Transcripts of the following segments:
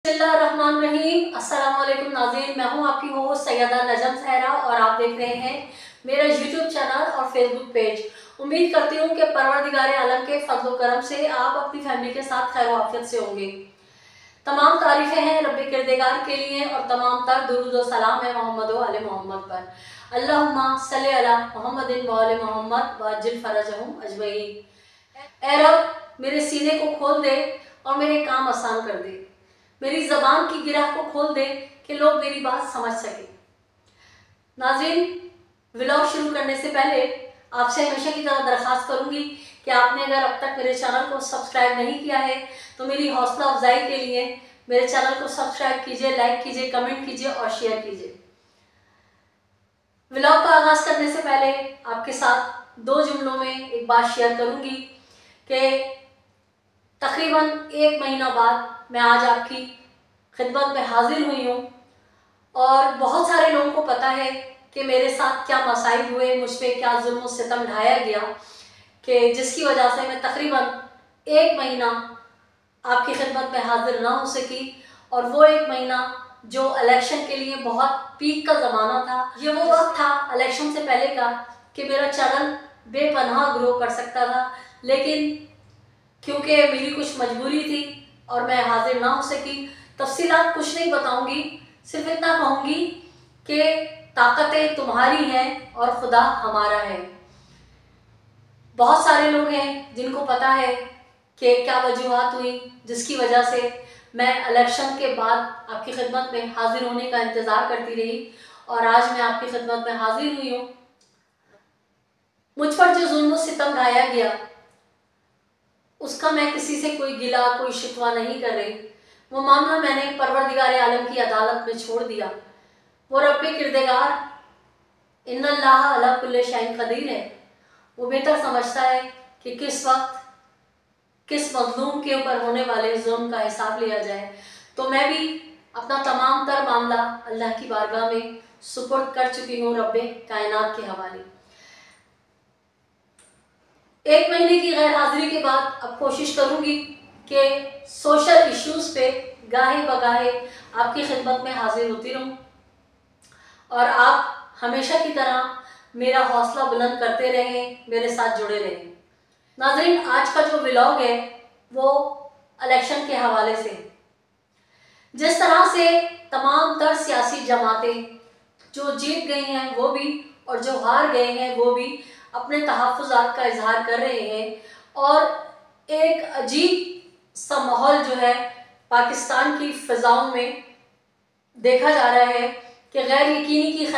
बिस्मिल्लाहिर्रहमानिर्रहीम। अस्सलाम वालेकुम नाज़रीन, मैं हूं आपकी होस्ट सैयदा नजम सहरा और आप देख रहे हैं मेरा यूट्यूब चैनल और फेसबुक पेज। उम्मीद करती हूं कि परवरदिगार आलम के फज़्ल करम से आप अपनी फैमिली के साथ खैर आफियत से होंगे। तमाम तारीफ़ें हैं रब्बे किरदेगार के लिए और तमाम तर दुरूद व सलाम है मोहम्मद व आले मोहम्मद पर। अल्लाहुम्मा सल्ली अला मुहम्मदिन व आले मोहम्मद व अज्जिल फरजहुम अजमईन। ऐ रब, मेरे सीने को खोल दे और मेरे काम आसान कर दे। मेरी ज़बान की गिरह को खोल दे कि लोग मेरी बात समझ सके। नाज़रीन, व्लॉग शुरू करने से पहले आपसे हमेशा की तरह दरख्वास्त करूंगी कि आपने अगर अब तक मेरे चैनल को सब्सक्राइब नहीं किया है तो मेरी हौसला अफजाई के लिए मेरे चैनल को सब्सक्राइब कीजिए, लाइक कीजिए, कमेंट कीजिए और शेयर कीजिए। व्लॉग का आगाज़ करने से पहले आपके साथ दो जुमलों में एक बात शेयर करूंगी कि तकरीबन 1 महीना बाद मैं आज आपकी खिदमत में हाजिर हुई हूँ और बहुत सारे लोगों को पता है कि मेरे साथ क्या मसाइब हुए, मुझ पर क्या जुल्म सितम ढाया गया कि जिसकी वजह से मैं तकरीबन 1 महीना आपकी खिदमत में हाजिर ना हो सकी। और वो 1 महीना जो इलेक्शन के लिए बहुत पीक का ज़माना था, ये वो वक्त था इलेक्शन से पहले का कि मेरा चैनल बेपनाह ग्रो कर सकता था, लेकिन क्योंकि मेरी कुछ मजबूरी थी और मैं हाजिर ना हो सकी। तफसीलात कुछ नहीं बताऊंगी, सिर्फ इतना कहूँगी कि ताकतें तुम्हारी हैं और खुदा हमारा है। बहुत सारे लोग हैं जिनको पता है कि क्या वजूहात हुई जिसकी वजह से मैं इलेक्शन के बाद आपकी खिदमत में हाजिर होने का इंतज़ार करती रही और आज मैं आपकी खिदमत में हाजिर हुई हूँ। मुझ पर जो जुल्म सितम ढाया गया उसका मैं किसी से कोई गिला कोई शिकवा नहीं कर रही। वो मामला मैंने परवरदिगार आलम की अदालत में छोड़ दिया। वो रब्बे किरदेगार इन्नल्लाह अला कुल्ले शैइन कदीर है। वो बेहतर समझता है कि किस वक्त किस मज़लूम के ऊपर होने वाले जुल्म का हिसाब लिया जाए। तो मैं भी अपना तमाम तर मामला अल्लाह की बारगाह में सुपुर्द कर चुकी हूँ रब्बे कायनात के हवाले। 1 महीने की गैर हाजिरी के बाद अब कोशिश करूंगी कि सोशल इश्यूज पे गाहे बगाहे आपकी खिदमत में हाजिर होती रहूं और आप हमेशा की तरह मेरा हौसला बुलंद करते रहें, मेरे साथ जुड़े रहें। नाज़रीन, आज का जो व्लॉग है वो इलेक्शन के हवाले से, जिस तरह से तमाम तर सियासी जमातें जो जीत गई हैं वो भी और जो हार गए हैं वो भी अपने तहफ़्फ़ुज़ात का इजहार कर रहे हैं और एक अजीब सा माहौल जो है पाकिस्तान की फ़िज़ाओं में देखा जा रहा है कि गैर यकीनी की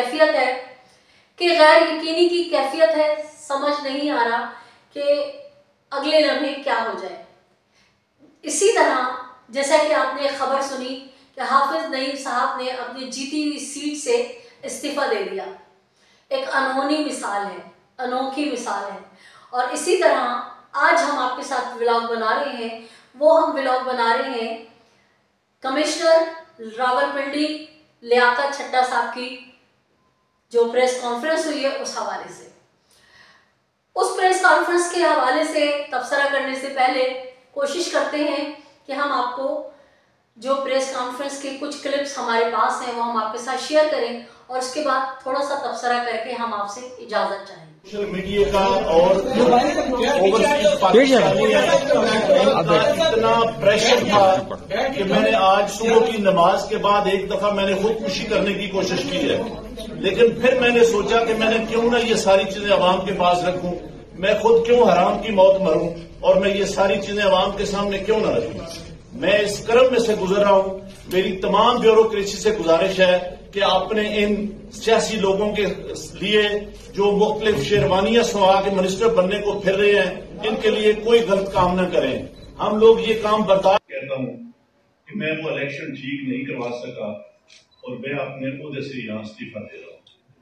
कैफियत है। समझ नहीं आ रहा कि अगले लम्हे क्या हो जाए। इसी तरह जैसा कि आपने खबर सुनी कि हाफिज नईम साहब ने अपनी जीती हुई सीट से इस्तीफ़ा दे दिया। एक अनहोनी मिसाल है, अनोखी मिसाल है। और इसी तरह आज हम आपके साथ व्लॉग बना रहे हैं, वो हम व्लॉग बना रहे हैं कमिश्नर रावलपिंडी लियाकत छट्टा साहब की जो प्रेस कॉन्फ्रेंस हुई है उस हवाले से। उस प्रेस कॉन्फ्रेंस के हवाले से तबसरा करने से पहले कोशिश करते हैं कि हम आपको जो प्रेस कॉन्फ्रेंस के कुछ क्लिप्स हमारे पास हैं वो हम आपके साथ शेयर करें और उसके बाद थोड़ा सा तबसरा करके हम आपसे इजाजत चाहें। सोशल मीडिया का और ओवरसीज पाकिस्तानी इतना प्रेशर था कि मैंने आज सुबह की नमाज के बाद एक दफा मैंने खुदकुशी करने की कोशिश की है, लेकिन फिर मैंने सोचा कि मैंने क्यों ना ये सारी चीजें अवाम के पास रखूं, मैं खुद क्यों हराम की मौत मरूं और मैं ये सारी चीजें अवाम के सामने क्यों ना रखूं। मैं इस क्रम में से गुजर रहा हूं। मेरी तमाम ब्यूरोक्रेसी से गुजारिश है कि आपने इन सियासी लोगों के लिए जो मुख्तलिफ शेरवानियां सुहा के मिनिस्टर बनने को फिर रहे हैं, इनके लिए कोई गलत काम न करें। हम लोग ये काम बर्दाश्त कहता हूं कि मैं वो इलेक्शन ठीक नहीं करवा सका और मैं अपने ओहदे से यहां इस्तीफा दे रहा हूं।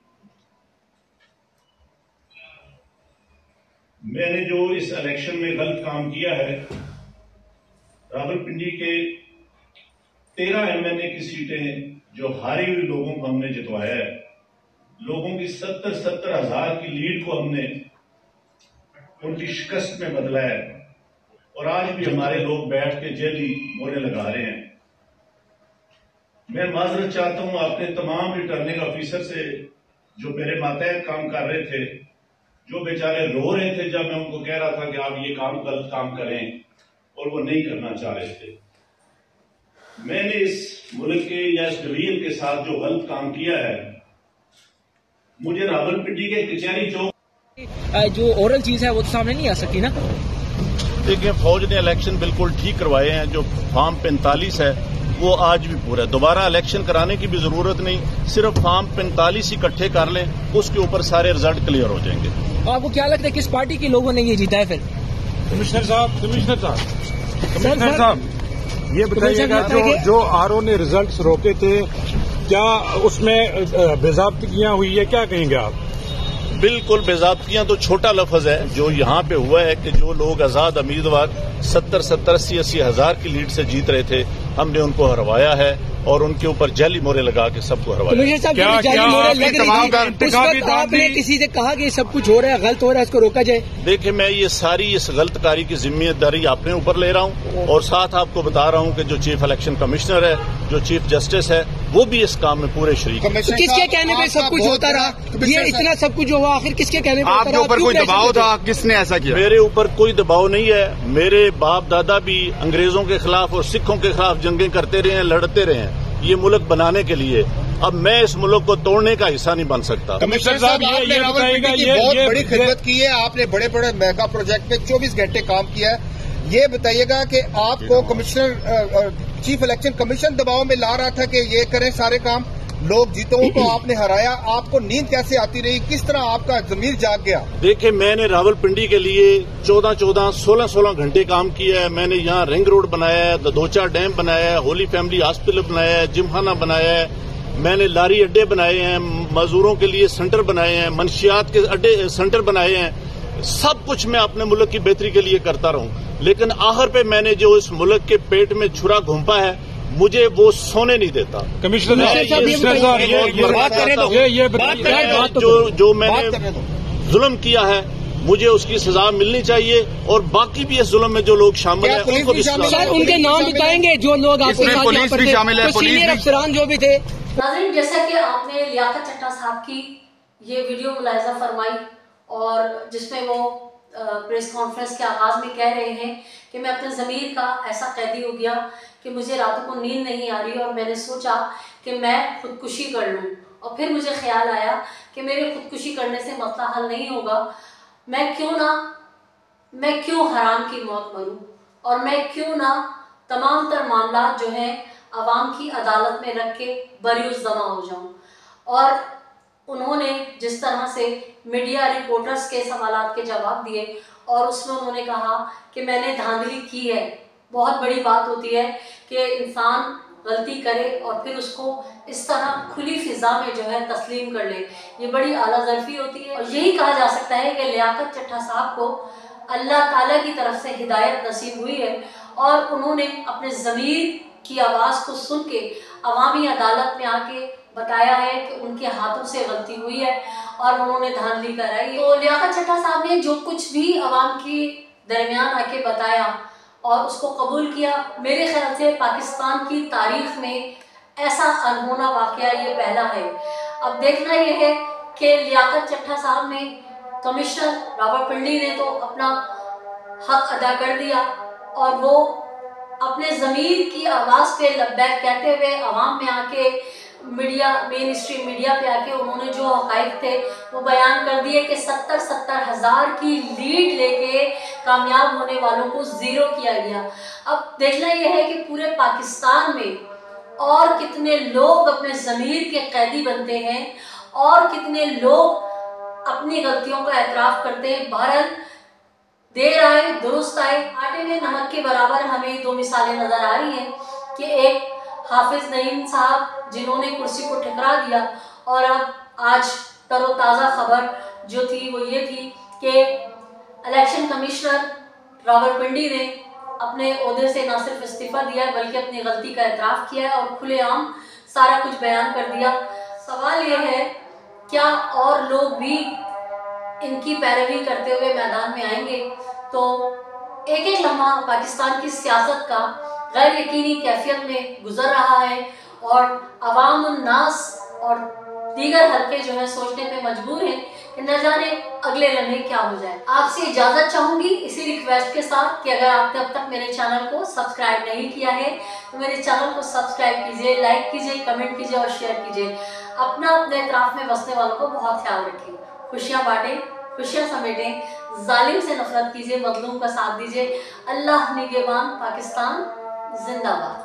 मैंने जो इस इलेक्शन में गलत काम किया है, रावलपिंडी के 13 एमएनए की सीटें जो हारी हुई लोगों को हमने जितवाया है, लोगों की 70-70 हजार की लीड को हमने उनकी शिकस्त में बदला है और आज भी हमारे लोग बैठ के जेली मोहरे लगा रहे हैं। मैं माजरत चाहता हूं अपने तमाम रिटर्निंग ऑफिसर से जो मेरे मातहत काम कर रहे थे, जो बेचारे रो रहे थे जब मैं उनको कह रहा था कि आप ये काम गलत काम करें और वो नहीं करना चाह रहे थे। मैंने इस मुल्क के या इस डिवीजन के साथ जो गलत काम किया है, मुझे रावलपिंडी के कचहरी चौक जो ओरल चीज है वो तो सामने नहीं आ सकती ना। देखिए, फौज ने इलेक्शन बिल्कुल ठीक करवाए हैं। जो फॉर्म 45 है वो आज भी पूरा है। दोबारा इलेक्शन कराने की भी जरूरत नहीं, सिर्फ फॉर्म 45 इकट्ठे कर लें, उसके ऊपर सारे रिजल्ट क्लियर हो जाएंगे। आपको क्या लगता है किस पार्टी के लोगों ने ये जीता है? फिर कमिश्नर साहब ये बताइएगा, जो आरओ ने रिजल्ट्स रोके थे, क्या उसमें बेज़ाब्तियां हुई है? क्या कहेंगे आप? बिल्कुल, बेज़ाब्तियां तो छोटा लफ्ज है। जो यहाँ पे हुआ है कि जो लोग आजाद उम्मीदवार 70-70, 80-80 हजार की लीड से जीत रहे थे, हमने उनको हरवाया है और उनके ऊपर जाली मोहरे लगा के सबको हरवाया। आपने किसी से कहा कि सब कुछ हो रहा है, गलत हो रहा है, इसको रोका जाए? देखिए, मैं ये सारी इस गलतकारी की जिम्मेदारी अपने ऊपर ले रहा हूँ और साथ आपको बता रहा हूँ कि जो चीफ इलेक्शन कमिश्नर है, जो चीफ जस्टिस है, वो भी इस काम में पूरे शरीक है। तो किसके कहने पे सब कुछ होता रहा? ये इतना सब कुछ हुआ, आखिर किसके कहने पे? आपके ऊपर कोई दबाव था? किसने ऐसा किया? मेरे ऊपर कोई दबाव नहीं है। मेरे बाप दादा भी अंग्रेजों के खिलाफ और सिखों के खिलाफ जंगें करते रहे हैं, लड़ते रहे हैं ये मुल्क बनाने के लिए। अब मैं इस मुल्क को तोड़ने का हिस्सा नहीं बन सकता। कमिश्नर साहब, आपने रावलपिंडी की बहुत बड़ी खिदमत की है, आपने बड़े बड़े मेगा प्रोजेक्ट पे 24 घंटे काम किया है। ये बताइएगा कि आपको कमिश्नर चीफ इलेक्शन कमीशन दबाव में ला रहा था कि ये करें सारे काम, लोग जीतो तो आपने हराया, आपको नींद कैसे आती रही? किस तरह आपका जमीर जाग गया? देखिए, मैंने रावलपिंडी के लिए 14-14, 16-16 घंटे काम किया है। मैंने यहाँ रिंग रोड बनाया है, दोचा डैम बनाया है, होली फैमिली हॉस्पिटल बनाया है, जिमखाना बनाया है, मैंने लारी अड्डे बनाए हैं, मजदूरों के लिए सेंटर बनाए हैं, मंशियात के अड्डे सेंटर बनाए हैं। सब कुछ मैं अपने मुल्क की बेहतरी के लिए करता रहूं, लेकिन आखिर पे मैंने जो इस मुल्क के पेट में छुरा घोंपा है, मुझे वो सोने नहीं देता। कमिश्नर साहब, जो मैंने जुल्म किया है, मुझे उसकी सजा मिलनी चाहिए और बाकी भी इस जुल्म में जो लोग शामिल हैं उनको भी सर उनके नाम बताएंगे जो लोग आपके साथ पुलिस भी शामिल है, सीनियर अफसरान जो भी थे। नाज़रीन, जैसा कि आपने लियाकत चट्टा साहब की ये वीडियो मुलाहिजा फरमाई और जिसमें वो प्रेस कॉन्फ्रेंस के आगाज में कह रहे हैं कि मैं अपने ज़मीर का ऐसा कैदी हो गया कि मुझे रातों को नींद नहीं आ रही और मैंने सोचा कि मैं खुदकुशी कर लूं। और फिर मुझे ख्याल आया कि मेरे खुदकुशी करने से मसला हल नहीं होगा, मैं क्यों हराम की मौत मरूं और मैं क्यों ना तमाम तर मामला जो हैं आवाम की अदालत में रख के बरीउज़ जमा हो जाऊं। और उन्होंने जिस तरह से मीडिया रिपोर्टर्स के सवालात के जवाब दिए और उसमें उन्होंने कहा कि मैंने धांधली की है। बहुत बड़ी बात होती है कि इंसान गलती करे और फिर उसको इस तरह खुली फिजा में जो है तस्लीम कर ले, ये बड़ी आला ज़र्फ़ी होती है। और यही कहा जा सकता है कि लियाकत चट्टा साहब को अल्लाह ताला की तरफ से हिदायत नसीब हुई है और उन्होंने अपने ज़मीर की आवाज़ को सुन के अवामी अदालत में आके बताया है कि उनके हाथों से गलती हुई है और उन्होंने धांधली कराई। तो लियाकत चट्टा साहब ने जो कुछ भी अवाम के दरमियान आके बताया और उसको कबूल किया, मेरे ख्याल से पाकिस्तान की तारीख में ऐसा अनहोना वाक़या ये पहला है। अब देखना ये है कि लियाकत चट्टा साहब ने, कमिश्नर रावलपिंडी ने तो अपना हक अदा कर दिया और वो अपने ज़मीर की आवाज़ पे लब्बैक कहते हुए अवाम में आके मीडिया, मेन स्ट्रीम मीडिया पे आके उन्होंने जो हक़ाइक़ थे वो बयान कर दिए कि 70-70 हज़ार की लीड लेके कामयाब होने वालों को ज़ीरो किया गया। अब देखना यह है कि पूरे पाकिस्तान में और कितने लोग अपने ज़मीर के कैदी बनते हैं और कितने लोग अपनी गलतियों का एतराफ़ करते हैं। बहरहाल देर आए दुरुस्त आए, आटे में नमक के बराबर हमें दो मिसालें नज़र आ रही हैं कि एक हाफिज नईम साहब जिन्होंने कुर्सी को ठुकरा दिया और अब आज तरोताज़ा खबर जो थी वो ये थी कि इलेक्शन कमिश्नर रावलपिंडी ने अपने ओहदे से न सिर्फ इस्तीफ़ा दिया है बल्कि अपनी गलती का एतराफ़ किया है और खुलेआम सारा कुछ बयान कर दिया। सवाल ये है, क्या और लोग भी इनकी पैरवी करते हुए मैदान में आएंगे? तो एक लम्हा पाकिस्तान की सियासत का गैर यकीनी कैफियत में गुजर रहा है और अवाम उन्नास और दीगर हल्के जो है सोचने पे मजबूर हैं कि न जाने अगले लम्हे क्या हो जाए। आपसे इजाजत चाहूंगी इसी रिक्वेस्ट के साथ कि अगर आपने अब तक मेरे चैनल को सब्सक्राइब नहीं किया है तो मेरे चैनल को सब्सक्राइब कीजिए, लाइक कीजिए, कमेंट कीजिए और शेयर कीजिए। अपने इतराफ में बसने वालों को बहुत ख्याल रखिए। खुशियां बांटें, खुशियां समेटें, जालिम से नफरत कीजिए, मजलूम का साथ दीजिए। अल्लाह निगहबान, पाकिस्तान जिंदाबाद।